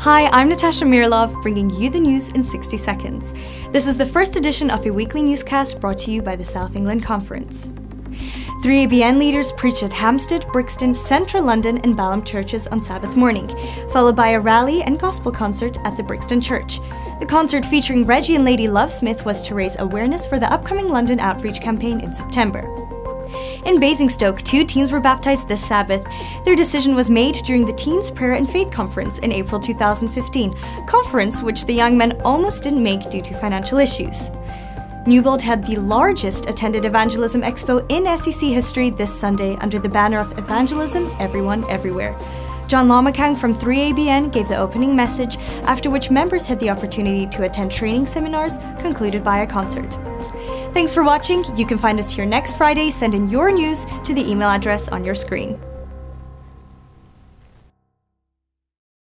Hi, I'm Natasha Mirlov, bringing you the news in 60 seconds. This is the first edition of a weekly newscast brought to you by the South England Conference. 3ABN leaders preached at Hampstead, Brixton, Central London and Balham churches on Sabbath morning, followed by a rally and gospel concert at the Brixton Church. The concert featuring Reggie and Lady Lovesmith was to raise awareness for the upcoming London Outreach campaign in September. In Basingstoke, 2 teens were baptized this Sabbath. Their decision was made during the Teens Prayer and Faith Conference in April 2015, conference which the young men almost didn't make due to financial issues. Newbold had the largest attended evangelism expo in SEC history this Sunday under the banner of Evangelism Everyone Everywhere. John Lomakang from 3ABN gave the opening message, after which members had the opportunity to attend training seminars concluded by a concert. Thanks for watching. You can find us here next Friday. Send in your news to the email address on your screen.